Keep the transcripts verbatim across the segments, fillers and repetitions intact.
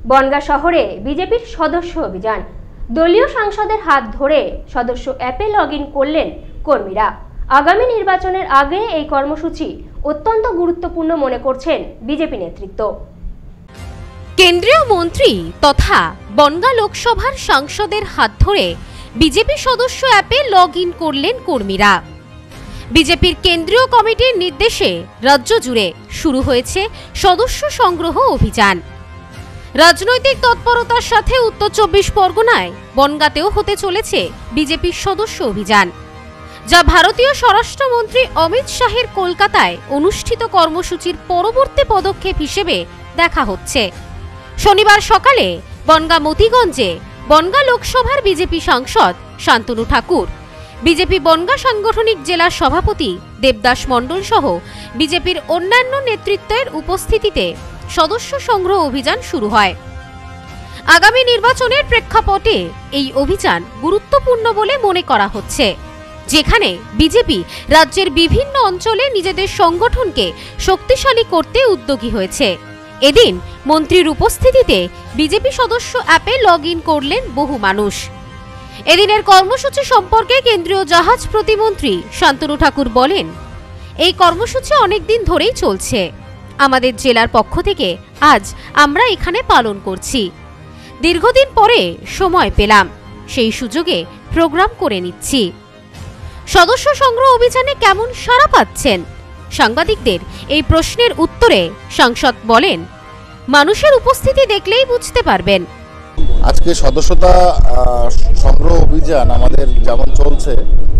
বনগাঁ শহরে বিজেপির সদস্য অভিযান। দলীয় সাংসদের হাত ধরে সদস্য অ্যাপে লগ ইন করলেন কর্মীরা। আগামী নির্বাচনের আগে এই কর্মসূচি অত্যন্ত গুরুত্বপূর্ণ মনে করছেন বিজেপি নেতৃত্ব। কেন্দ্রীয় মন্ত্রী তথা বনগাঁ লোকসভার সাংসদের হাত ধরে বিজেপি সদস্য অ্যাপে লগ ইন করলেন কর্মীরা। বিজেপির কেন্দ্রীয় কমিটির নির্দেশে রাজ্য জুড়ে শুরু হয়েছে সদস্য সংগ্রহ অভিযান। রাজনৈতিক তৎপরতার সাথে উত্তর চব্বিশ পরগনায় বনগাঁতেও হতে চলেছে বিজেপির সদস্য অভিযান, যা ভারতীয় স্বরাষ্ট্রমন্ত্রী অমিত শাহের কলকাতায় অনুষ্ঠিত কর্মসূচির পরবর্তী পদক্ষেপ হিসেবে দেখা হচ্ছে। শনিবার সকালে বনগাঁ মতিগঞ্জে বনগাঁ লোকসভার বিজেপি সাংসদ শান্তনু ঠাকুর, বিজেপি বনগাঁ সাংগঠনিক জেলার সভাপতি দেবদাস মণ্ডল সহ বিজেপির অন্যান্য নেতৃত্বের উপস্থিতিতে সদস্য সংগ্রহ অভিযান শুরু হয়। আগামী নির্বাচনের প্রেক্ষাপটে এই অভিযান গুরুত্বপূর্ণ বলে মনে করা হচ্ছে, যেখানে বিজেপি রাজ্যের বিভিন্ন অঞ্চলে নিজেদের সংগঠনকে শক্তিশালী করতে উদ্যোগী হয়েছে। এদিন মন্ত্রীর উপস্থিতিতে বিজেপি সদস্য অ্যাপে লগ ইন করলেন বহু মানুষ। এদিনের কর্মসূচি সম্পর্কে কেন্দ্রীয় জাহাজ প্রতিমন্ত্রী শান্তনু ঠাকুর বলেন, এই কর্মসূচি অনেকদিন ধরেই চলছে। আমাদের জেলার পক্ষ থেকে আজ আমরা এখানে পালন করছি। দীর্ঘদিন পরে সময় পেলাম, সেই সুযোগে প্রোগ্রাম করে নিচ্ছি। সদস্য সংগ্রহ অভিযানে কেমন সাড়া পাচ্ছেন? সাংবাদিকদের এই প্রশ্নের উত্তরে সাংসদ বলেন, মানুষের উপস্থিতি দেখলেই বুঝতে পারবেন। আজকে সদস্যতা সংগ্রহ অভিযান আমাদের যেমন চলছে,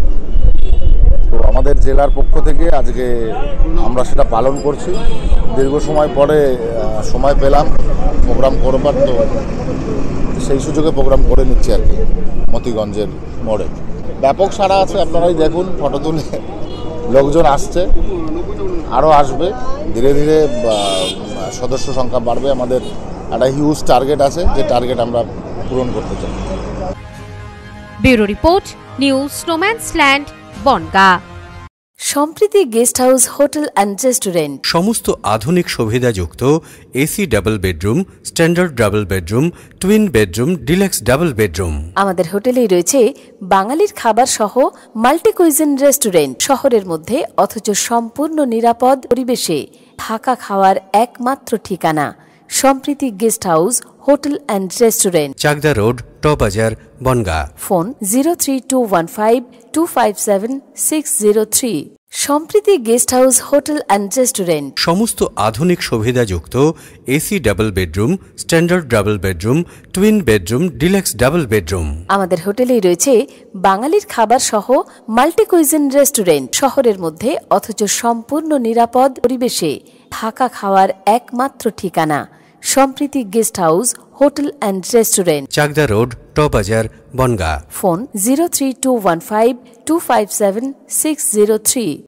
তো আমাদের জেলার পক্ষ থেকে আজকে আমরা সেটা পালন করছি। দীর্ঘ সময় পরে সময় পেলাম প্রোগ্রাম করবার, তো সেই সুযোগে প্রোগ্রাম করে নিচ্ছি আর কি। মতিগঞ্জের মোড়ে ব্যাপক সাড়া আছে, আপনারাই দেখুন, ফটো তুলে লোকজন আসছে, আরও আসবে। ধীরে ধীরে সদস্য সংখ্যা বাড়বে। আমাদের একটা হিউজ টার্গেট আছে, যে টার্গেট আমরা পূরণ করতে চাই। ব্যুরো রিপোর্ট, নিউজ স্নোম্যান্সল্যান্ড, Bangaon. Sampriti guest house, hotel and restaurant. সমস্ত আধুনিক সুবিধাযুক্ত AC double bedroom, standard double bedroom, twin bedroom, deluxe double bedroom. আমাদের হোটেলেই রয়েছে বাঙালির খাবার সহ মাল্টি কুইজিন রেস্টুরেন্ট। শহরের মধ্যে অথচ সম্পূর্ণ নিরাপদ পরিবেশে থাকা খাওয়ার একমাত্র ঠিকানা Sampriti guest house, hotel and restaurant, Chakdah road, টবাজার, Bangaon. Phone zero three two one five two five seven six zero three. Sampriti guest house, hotel and restaurant. সমস্ত আধুনিক সুবিধাযুক্ত AC double bedroom, standard double bedroom, twin bedroom, deluxe double bedroom. আমাদের হোটেলেই রয়েছে বাঙালির খাবার সহ মাল্টি কুইজিন রেস্টুরেন্ট। শহরের মধ্যে অথচ সম্পূর্ণ নিরাপদ পরিবেশে থাকা খাওয়ার একমাত্র ঠিকানা Sampriti guest house, hotel and restaurant, Chakdah road, টবাজার, Bangaon. Phone zero three two one five two five seven six zero three.